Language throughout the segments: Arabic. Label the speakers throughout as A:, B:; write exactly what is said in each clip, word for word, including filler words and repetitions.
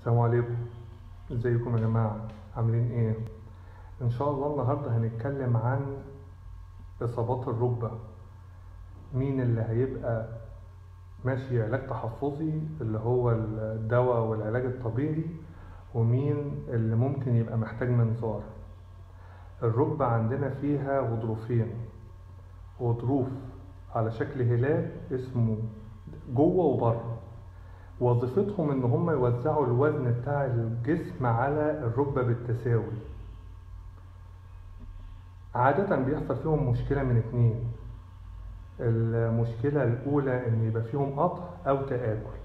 A: السلام عليكم. ازيكم يا جماعة؟ عاملين ايه؟ ان شاء الله النهاردة هنتكلم عن اصابات الركبة. مين اللي هيبقى ماشي علاج تحفظي اللي هو الدواء والعلاج الطبيعي، ومين اللي ممكن يبقى محتاج منظار. الركبة عندنا فيها غضروفين، غضروف على شكل هلال اسمه جوه وبره، وظيفتهم ان هم يوزعوا الوزن بتاع الجسم على الركبة بالتساوي. عادة بيحصل فيهم مشكلة من اتنين. المشكلة الأولى إن يبقى فيهم قطع أو تآكل.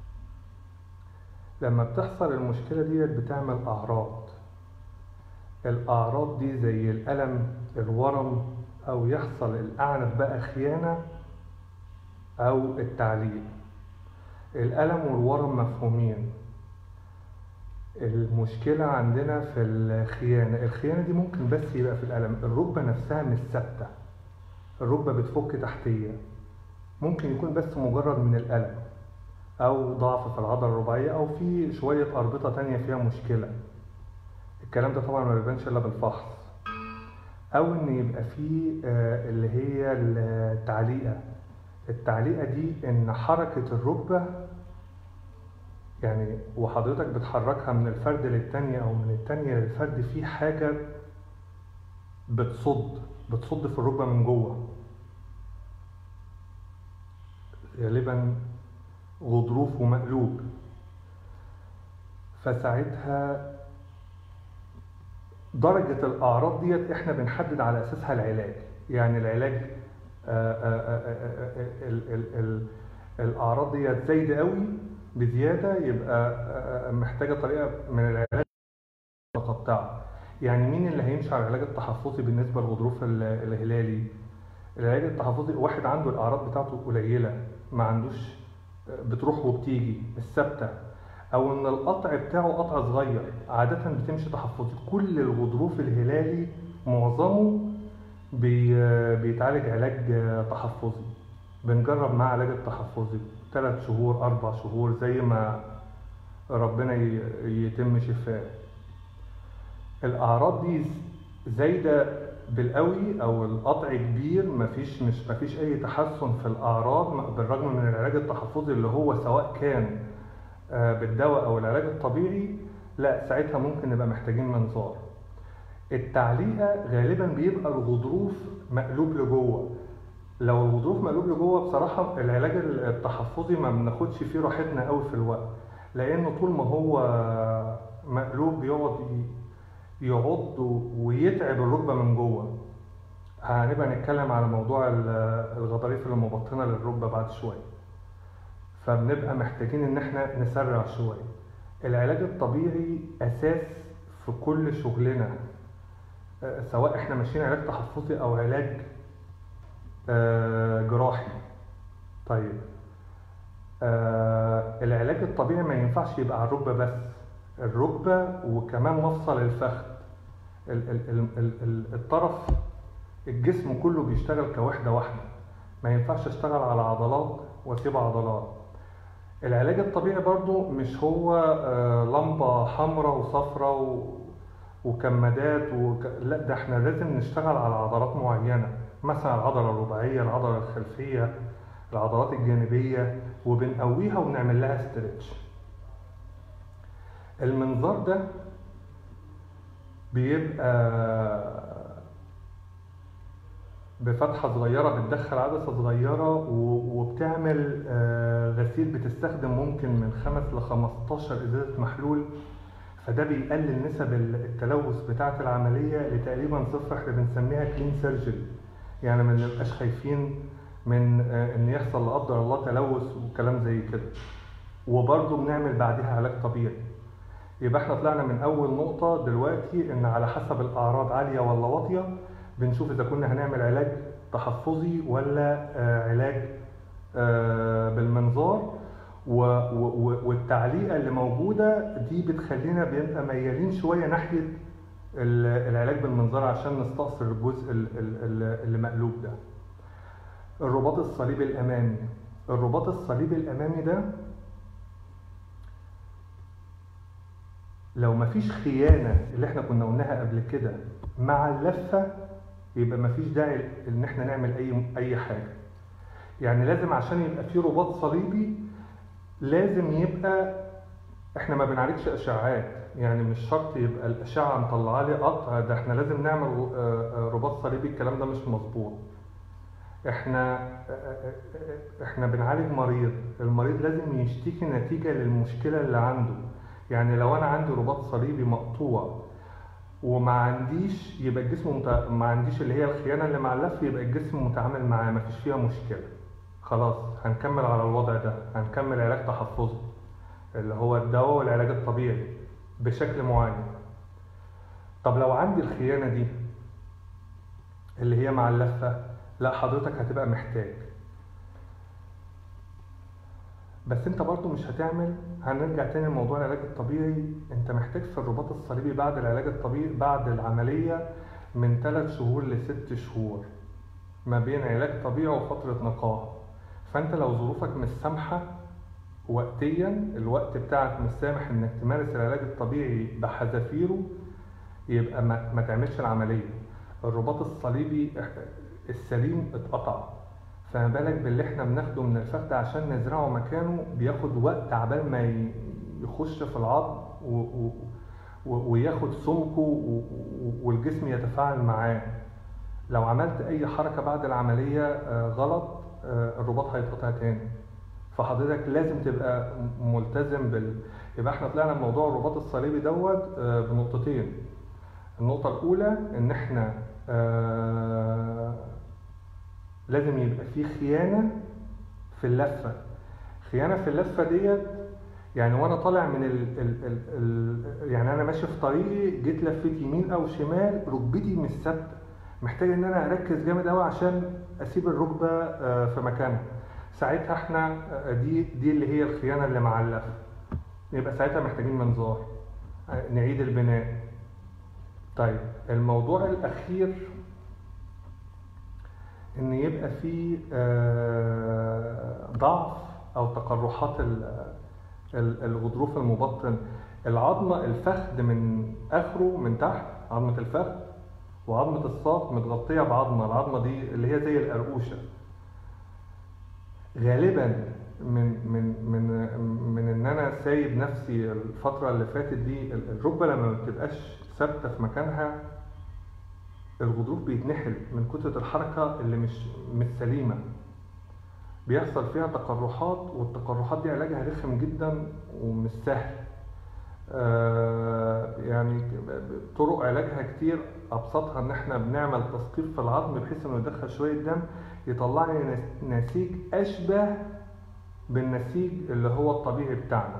A: لما بتحصل المشكلة دي بتعمل أعراض. الأعراض دي زي الألم، الورم، أو يحصل الأعنف بقى خيانة أو التعليق. الألم والورم مفهومين. المشكلة عندنا في الخيانة. الخيانة دي ممكن بس يبقى في الألم. الركبة نفسها مش ثابتة، الركبة بتفك تحتية، ممكن يكون بس مجرد من الألم أو ضعف في العضلة الرباعية أو في شوية أربطة تانية فيها مشكلة. الكلام ده طبعا ما بيبانش إلا بالفحص. أو إن يبقى فيه اللي هي التعليقة. التعليقة دي إن حركة الركبة يعني وحضرتك بتحركها من الفرد للتانية أو من التانية للفرد، في حاجة بتصد بتصد في الركبة من جوه، غالبا غضروف ومقلوب. فساعتها درجة الأعراض ديت إحنا بنحدد على أساسها العلاج. يعني العلاج آآ آآ آآ ال ال ال الأعراض ديت زايدة قوي بزيادة، يبقى محتاجة طريقة من العلاج متقطعة. يعني مين اللي هيمشي على العلاج التحفظي بالنسبة للغضروف الهلالي؟ العلاج التحفظي واحد عنده الأعراض بتاعته قليلة، ما عندوش، بتروح وبتيجي مش ثابتة، او ان القطع بتاعه قطع صغير، عادة بتمشي تحفظي. كل الغضروف الهلالي معظمه بي بيتعالج علاج تحفظي. بنجرب معاه علاج التحفظي ثلاث شهور أربع شهور زي ما ربنا يتم شفاه. الأعراض دي زايدة بالقوي أو القطع كبير، مفيش مش مفيش أي تحسن في الأعراض بالرغم من العلاج التحفظي اللي هو سواء كان بالدواء او العلاج الطبيعي، لا ساعتها ممكن نبقى محتاجين منظار. التعليقه غالبا بيبقى الغضروف مقلوب لجوه. لو الغضروف مقلوب لجوه بصراحه العلاج التحفظي ما بناخدش فيه راحتنا قوي في الوقت، لانه طول ما هو مقلوب بيقعد يعض ويتعب الركبه من جوه. هنبقى نتكلم على موضوع الغضاريف المبطنه للركبه بعد شويه، فبنبقى محتاجين ان احنا نسرع شوية. العلاج الطبيعي اساس في كل شغلنا، سواء احنا ماشيين علاج تحفظي او علاج جراحي. طيب العلاج الطبيعي ما ينفعش يبقى على الركبة بس، الركبة وكمان مفصل الفخذ. الطرف الجسم كله بيشتغل كوحدة واحدة، ما ينفعش اشتغل على عضلات واسيب عضلات. العلاج الطبيعي برضو مش هو لمبة حمراء وصفراء وكمادات وك... لا، ده احنا لازم نشتغل على عضلات معينة، مثلا العضلة الرباعية، العضلة الخلفية، العضلات الجانبية، وبنقويها ونعمل لها استرتش. المنظار ده بيبقى بفتحة صغيرة، بتدخل عدسة صغيرة وبتعمل غسيل. بتستخدم ممكن من خمس لخمستاشر إزازة محلول، فده بيقلل نسب التلوث بتاعة العملية لتقريبا صفر. احنا بنسميها كلين سيرجري، يعني ما نبقاش خايفين من ان يحصل لا قدر الله تلوث وكلام زي كده. وبرضه بنعمل بعدها علاج طبيعي. يبقى احنا طلعنا من اول نقطة دلوقتي ان على حسب الاعراض عالية ولا واطية بنشوف اذا كنا هنعمل علاج تحفظي ولا علاج بالمنظار. والتعليقة اللي موجودة دي بتخلينا بنبقى ميالين شوية ناحية العلاج بالمنظار عشان نستأصل الجزء اللي مقلوب ده. الرباط الصليبي الأمامي. الرباط الصليبي الأمامي ده لو مفيش خيانة اللي احنا كنا قلناها قبل كده مع اللفة، يبقى مفيش داعي ان احنا نعمل اي اي حاجة. يعني لازم عشان يبقى في رباط صليبي لازم يبقى احنا ما بنعالجش اشعاعات، يعني مش شرط يبقى الاشعه مطلعه لي قطع، ده احنا لازم نعمل رباط صليبي، الكلام ده مش مظبوط. احنا احنا بنعالج مريض، المريض لازم يشتكي نتيجه للمشكله اللي عنده. يعني لو انا عندي رباط صليبي مقطوع وما عنديش، يبقى الجسم مت... ما عنديش اللي هي الخيانه اللي مع اللف، يبقى الجسم متعامل معاه ما فيش فيها مشكله، خلاص هنكمل على الوضع ده، هنكمل علاج تحفظي اللي هو الدواء والعلاج الطبيعي بشكل معين. طب لو عندي الخيانة دي اللي هي مع اللفة، لا حضرتك هتبقى محتاج، بس انت برضو مش هتعمل. هنرجع تاني لموضوع العلاج الطبيعي، انت محتاج في الرباط الصليبي بعد العلاج الطبيعي بعد العملية من ثلاث شهور لست شهور ما بين علاج طبيعي وفترة نقاهة. فانت لو ظروفك مش سامحة وقتيا، الوقت بتاعك مش سامح انك تمارس العلاج الطبيعي بحذافيره، يبقى ما, ما تعملش العملية. الرباط الصليبي السليم اتقطع، فما بالك باللي احنا بناخده من الفخذ عشان نزرعه مكانه، بياخد وقت عبال ما يخش في العظم وياخد سمكه والجسم يتفاعل معاه. لو عملت اي حركة بعد العملية غلط الرباط هيتقطع تاني، فحضرتك لازم تبقى ملتزم بال. يبقى احنا طلعنا من موضوع الرباط الصليبي دوت بنقطتين. النقطة الأولى إن احنا آه لازم يبقى في خيانة في اللفة. خيانة في اللفة ديت يعني وانا طالع من ال ال ال ال يعني انا ماشي في طريقي، جيت لفيت يمين او شمال، ركبتي مش ثابته، محتاج ان انا اركز جامد قوي عشان اسيب الركبه في مكانها. ساعتها احنا دي دي اللي هي الخيانه اللي مع اللف. يبقى ساعتها محتاجين منظار، نعيد البناء. طيب الموضوع الاخير ان يبقى في ضعف او تقرحات الغضروف المبطن. العظمة الفخذ من اخره من تحت، عظمة الفخذ وعظمة الساق متغطية بعظمة، العظمة دي اللي هي زي القرقوشة. غالبا من من من من ان انا سايب نفسي الفترة اللي فاتت دي، الركبة لما ما بتبقاش ثابتة في مكانها الغضروف بيتنحل من كترة الحركة اللي مش مش سليمة، بيحصل فيها تقرحات، والتقرحات دي علاجها رخم جدا ومش سهل. آه يعني طرق علاجها كتير، ابسطها ان احنا بنعمل تثقيف في العظم بحيث انه يدخل شويه دم يطلع لي نسيج اشبه بالنسيج اللي هو الطبيعي بتاعنا.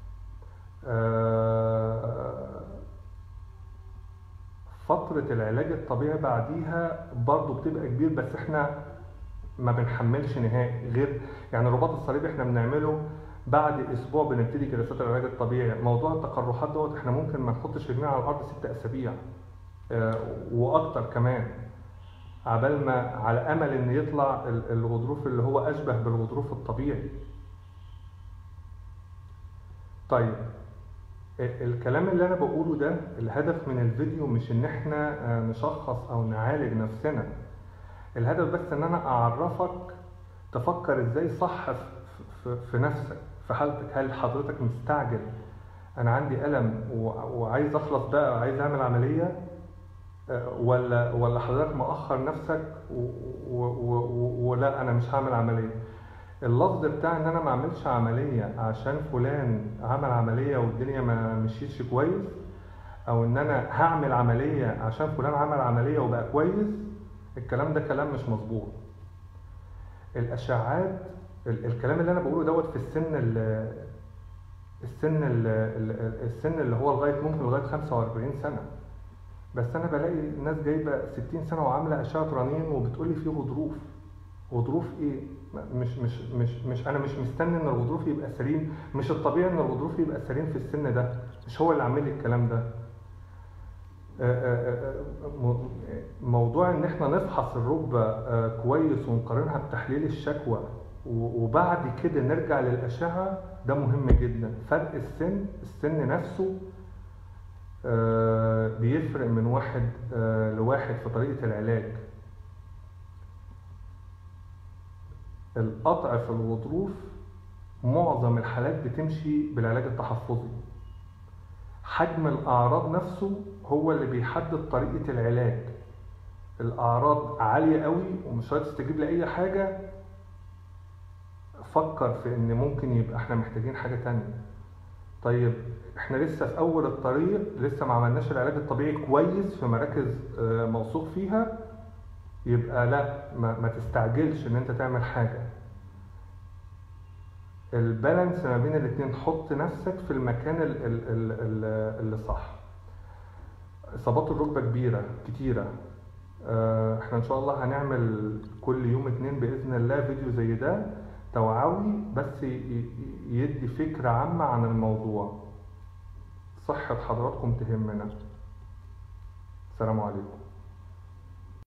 A: آه فتره العلاج الطبيعي بعديها برضو بتبقى كبير، بس احنا ما بنحملش نهائي. غير يعني الرباط الصليبي احنا بنعمله بعد اسبوع بنبتدي جلسات العلاج الطبيعي. موضوع التقرحات دوت احنا ممكن ما نحطش رجلنا على الارض ست اسابيع اه واكتر كمان، عبال ما على امل ان يطلع الغضروف اللي هو اشبه بالغضروف الطبيعي. طيب الكلام اللي انا بقوله ده الهدف من الفيديو مش ان احنا نشخص او نعالج نفسنا، الهدف بس ان انا اعرفك تفكر ازاي صح في نفسك في حالتك. هل حضرتك مستعجل انا عندي الم وعايز اخلص بقى عايز اعمل عمليه، ولا ولا حضرتك مأخر نفسك ولا انا مش هعمل عمليه. اللفظ بتاع ان انا ما اعملش عمليه عشان فلان عمل عمليه والدنيا ما مشيتش كويس، او ان انا هعمل عمليه عشان فلان عمل عمليه وبقى كويس، الكلام ده كلام مش مظبوط. الاشعاعات الكلام اللي انا بقوله دوت في السن ال السن ال السن اللي هو لغايه ممكن لغايه خمسة وأربعين سنه، بس انا بلاقي ناس جايبه ستين سنه وعامله اشعه رنين وبتقول لي في غضروف. غضروف ايه؟ مش مش مش مش انا مش مستني ان الغضروف يبقى سليم، مش الطبيعي ان الغضروف يبقى سليم في السن ده، مش هو اللي عامل لي الكلام ده. موضوع ان احنا نفحص الركبه كويس ونقارنها بتحليل الشكوى وبعد كده نرجع للاشعه، ده مهم جدا. فرق السن السن نفسه آه، بيفرق من واحد آه، لواحد في طريقة العلاج. القطع في الغضروف معظم الحالات بتمشي بالعلاج التحفظي. حجم الأعراض نفسه هو اللي بيحدد طريقة العلاج. الأعراض عالية قوي ومش هتستجيب لأي حاجة، فكر في إن ممكن يبقى إحنا محتاجين حاجة تانية. طيب إحنا لسه في أول الطريق، لسه ما عملناش العلاج الطبيعي كويس في مراكز آه، موثوق فيها، يبقى لا، ما, ما تستعجلش إن أنت تعمل حاجة. البالانس ما بين الاتنين، حط نفسك في المكان ال- ال- ال- ال- اللي صح. اصابات الركبه كبيره كتيره. آه، احنا ان شاء الله هنعمل كل يوم اتنين باذن الله فيديو زي ده توعوي، بس ي- ي- يدي فكره عامه عن الموضوع. صحه حضراتكم تهمنا. السلام عليكم.